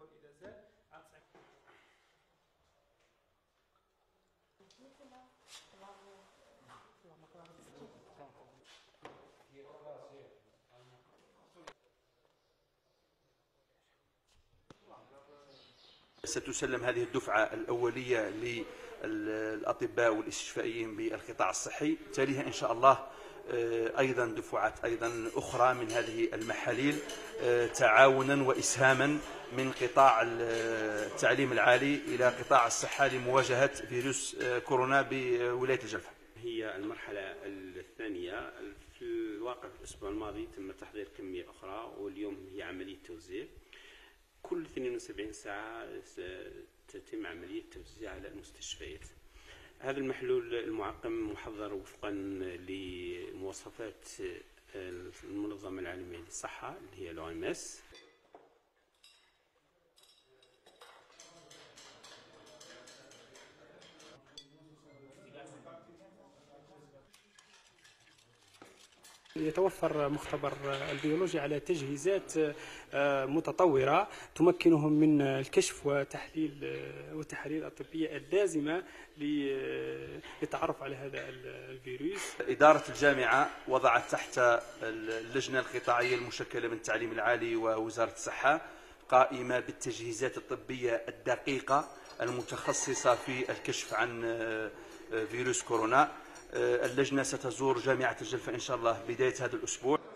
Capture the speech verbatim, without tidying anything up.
يدخل إلى زاد عاد ستسلم هذه الدفعة الأولية للأطباء والاستشفائيين بالقطاع الصحي، تليها إن شاء الله أيضا دفعات أيضا أخرى من هذه المحاليل تعاونا وإسهاما من قطاع التعليم العالي إلى قطاع الصحة لمواجهة فيروس كورونا بولاية الجلفة. هي المرحلة الثانية. في الواقع في الأسبوع الماضي تم تحضير كمية أخرى، واليوم هي عملية توزيع. كل اثنين وسبعين ساعة تتم عملية توزيع على المستشفيات. هذا المحلول المعقم محضر وفقا لمواصفات المنظمة العالمية للصحة اللي هي الأو إم إس. يتوفر مختبر البيولوجي على تجهيزات متطورة تمكنهم من الكشف وتحليل والتحاليل الطبية اللازمة للتعرف على هذا الفيروس. إدارة الجامعة وضعت تحت اللجنة القطاعية المشكلة من التعليم العالي ووزارة الصحة قائمة بالتجهيزات الطبية الدقيقة المتخصصة في الكشف عن فيروس كورونا. اللجنة ستزور جامعة الجلفة إن شاء الله بداية هذا الأسبوع.